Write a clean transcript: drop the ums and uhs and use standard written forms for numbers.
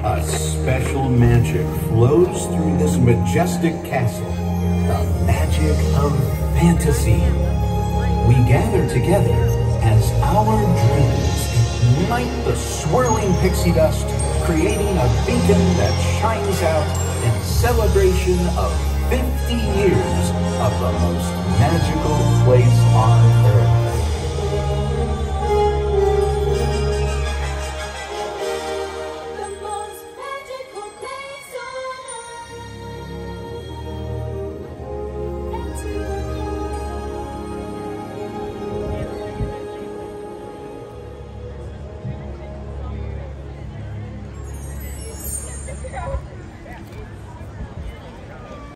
A special magic flows through this majestic castle, the magic of fantasy. We gather together as our dreams ignite the swirling pixie dust, creating a beacon that shines out in celebration of 50 years of the most magical place on earth.